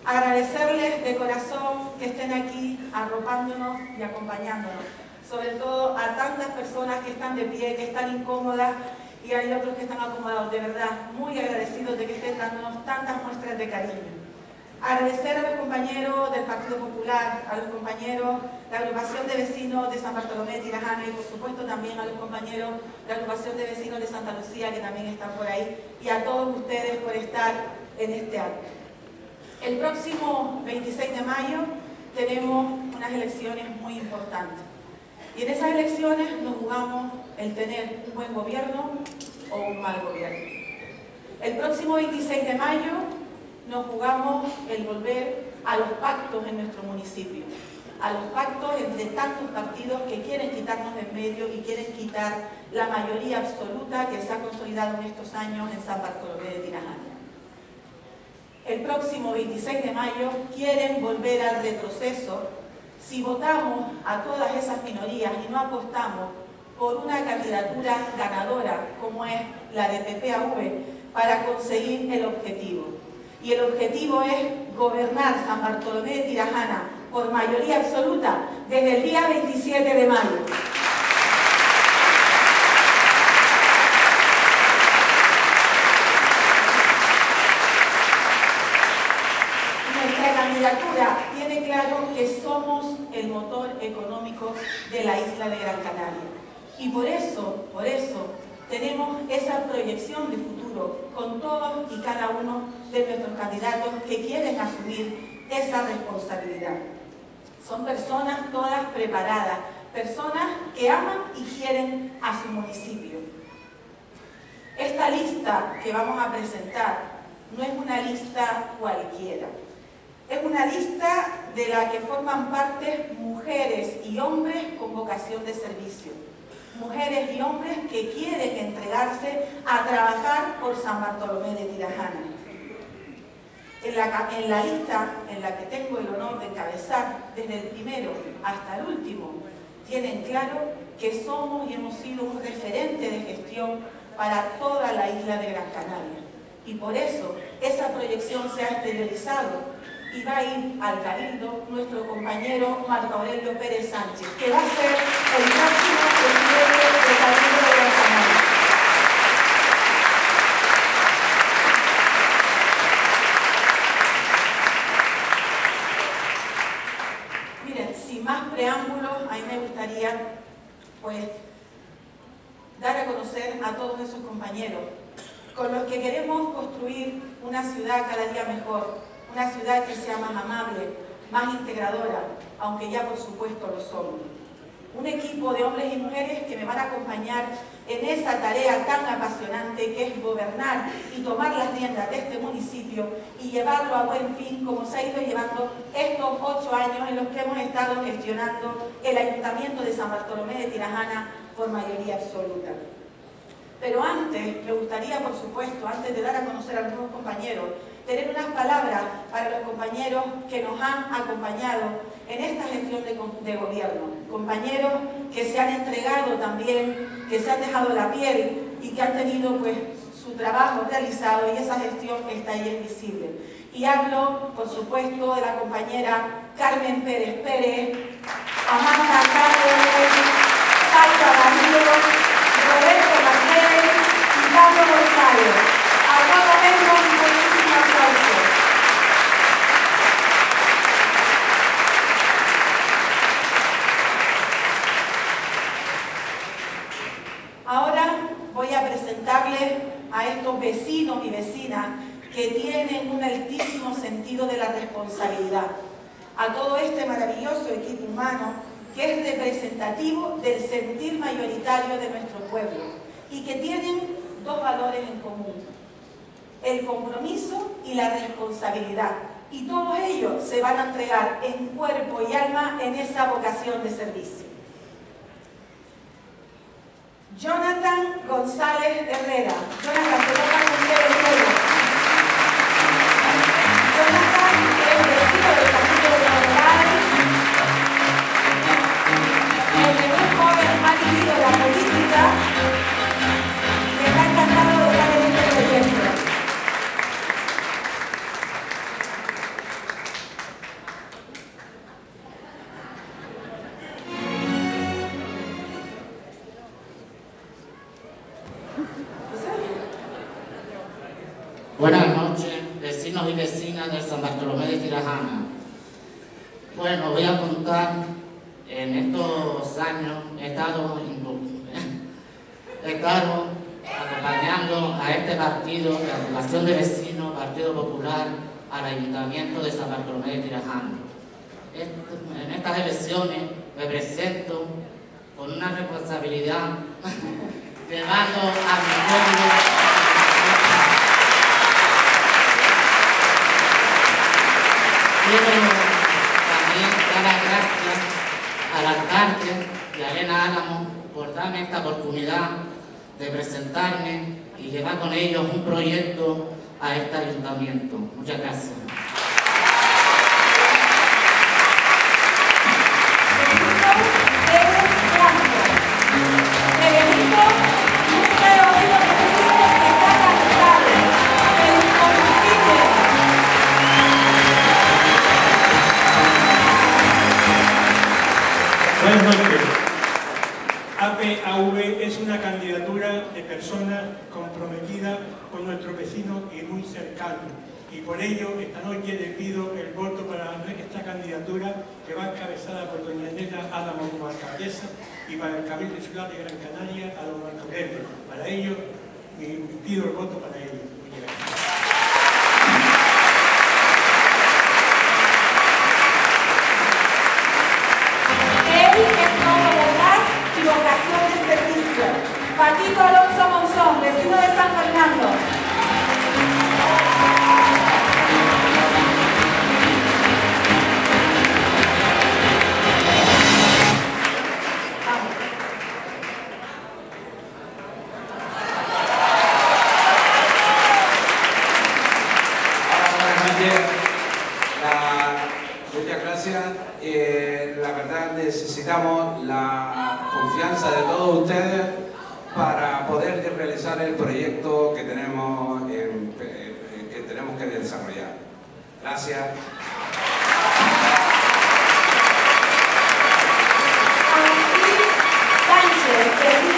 Agradecerles de corazón que estén aquí arropándonos y acompañándonos, sobre todo a tantas personas que están de pie, que están incómodas, y hay otros que están acomodados. De verdad, muy agradecidos de que estén dándonos tantas muestras de cariño. Agradecer a los compañeros del Partido Popular, a los compañeros de la agrupación de vecinos de San Bartolomé de Tirajana y por supuesto también a los compañeros de la agrupación de vecinos de Santa Lucía, que también están por ahí, y a todos ustedes por estar en este acto. El próximo 26 de mayo tenemos unas elecciones muy importantes. Y en esas elecciones nos jugamos el tener un buen gobierno o un mal gobierno. El próximo 26 de mayo nos jugamos el volver a los pactos en nuestro municipio, a los pactos entre tantos partidos que quieren quitarnos de en medio y quieren quitar la mayoría absoluta que se ha consolidado en estos años en San Bartolomé de Tirajana. El próximo 26 de mayo quieren volver al retroceso si votamos a todas esas minorías y no apostamos por una candidatura ganadora como es la de PPAV para conseguir el objetivo. Y el objetivo es gobernar San Bartolomé de Tirajana por mayoría absoluta desde el día 27 de mayo. Nuestra candidatura tiene claro que somos el motor económico de la isla de Gran Canaria. Y por eso tenemos esa proyección de futuro con todos y cada uno de nuestros candidatos que quieren asumir esa responsabilidad. Son personas todas preparadas, personas que aman y quieren a su municipio. Esta lista que vamos a presentar no es una lista cualquiera. Es una lista de la que forman parte mujeres y hombres con vocación de servicio. Mujeres y hombres que quieren entregarse a trabajar por San Bartolomé de Tirajana. En la lista en la que tengo el honor de encabezar, desde el primero hasta el último, tienen claro que somos y hemos sido un referente de gestión para toda la isla de Gran Canaria. Y por eso esa proyección se ha exteriorizado y va a ir al Cabildo nuestro compañero Marco Aurelio Pérez Sánchez, que va a ser el próximo presidente del Cabildo de Gran Canaria. Miren, sin más preámbulos, a mí me gustaría pues dar a conocer a todos esos compañeros con los que queremos construir una ciudad cada día mejor. Una ciudad que sea más amable, más integradora, aunque ya por supuesto lo somos. Un equipo de hombres y mujeres que me van a acompañar en esa tarea tan apasionante que es gobernar y tomar las riendas de este municipio y llevarlo a buen fin como se ha ido llevando estos 8 años en los que hemos estado gestionando el Ayuntamiento de San Bartolomé de Tirajana por mayoría absoluta. Pero antes, me gustaría, por supuesto, antes de dar a conocer a los nuevos compañeros, tener unas palabras para los compañeros que nos han acompañado en esta gestión de gobierno. Compañeros que se han entregado también, que se han dejado la piel y que han tenido pues su trabajo realizado y esa gestión está ahí visible. Y hablo, por supuesto, de la compañera Carmen Pérez Pérez, Amanda Carlos, Salva Danilo, Roberto Martínez y Pablo González. A todos ellos un buenísimo aplauso. Ahora voy a presentarles a estos vecinos y vecinas que tienen un altísimo sentido de la responsabilidad. A todo este maravilloso equipo humano que es representativo del sentir mayoritario de nuestro pueblo y que tienen dos valores en común: el compromiso y la responsabilidad. Y todos ellos se van a entregar en cuerpo y alma en esa vocación de servicio. Jonathan González Herrera. Jonathan, te toca conmigo el juego. Jonathan es vecino del Partido Popular. El muy joven ha vivido la política y me ha encantado de estar en este proyecto. Buenas noches, vecinos y vecinas de San Bartolomé de Tirajana. Bueno, voy a contar, en estos años he estado acompañando a este partido, la Agrupación de Vecinos, Partido Popular, al Ayuntamiento de San Bartolomé de Tirajana. En estas elecciones me presento con una responsabilidad llevando a mi pueblo. Quiero también dar las gracias al alcalde y a Elena Álamo por darme esta oportunidad de presentarme y llevar con ellos un proyecto a este ayuntamiento. Muchas gracias. Buenas noches. APAV es una candidatura de personas comprometidas con nuestros vecinos y muy cercanos. Y por ello, esta noche le pido el voto para esta candidatura que va encabezada por doña Elena Álamo como alcaldesa y para el Cabildo Ciudad de Gran Canaria a don Marco Guerra. Para ello, pido el voto para ello. Muchas gracias. Vocación de servicio. Paquito Alonso Monzón, vecino de San Fernando. Muchas gracias. La verdad necesitamos la confianza de todos ustedes para poder realizar el proyecto que tenemos que desarrollar. Gracias. Sánchez,